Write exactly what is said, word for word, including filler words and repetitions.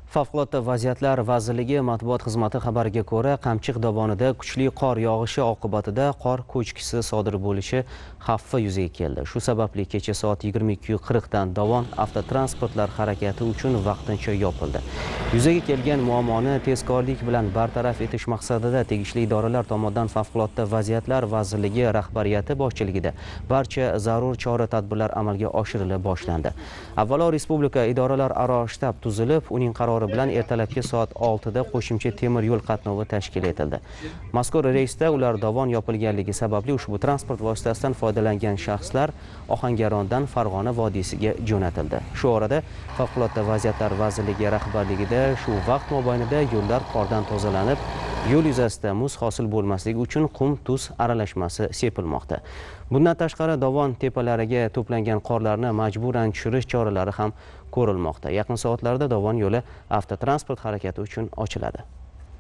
Favqulodda vaziyatlar vazirligi matbuot xizmati xabariga ko'ra, Qamchiq dovonida kuchli qor yog'ishi oqibatida qor ko'chkisi sodir bo'lishi xavfi yuzaga keldi. Shu sababli kecha soat yigirma ikki qirq dan dovon avtotransportlar harakati uchun vaqtincha yopildi. Yuzaga kelgan muammoni tezkorlik bilan bartaraf etish maqsadida tegishli idoralar tomonidan Favqulodda vaziyatlar vazirligi rahbariyati boshchiligida barcha zarur chora-tadbirlar amalga oshirila boshlandi. Avvalo respublika idoralararo shtab tuzilib, uning qarori bilan ertalabki soat oltida qo'shimcha temir yo'l qatnovi tashkil etildi. Mazkur reysda ular dovon yopilganligi sababli ushbu transport vositasidan foydalangan shaxslar Ohangarondan Farg'ona vodiysiga jo'natildi. Shu orada Favqulodda vaziyatlar vazirligi rahbarligida shu vaqt mobaynida yo'llar qordan tozalanib, yo'l yuzasida muz hosil bo'lmasligi uchun qum tuz aralashmasi sepilmoqda. Bundan tashqari dovon tepalariga to'plangan qorlarni majburan tushirish choralari ham ko'rilmoqda. Yaqin soatlarda dovon yo'li avtotransport harakati uchun ochiladi.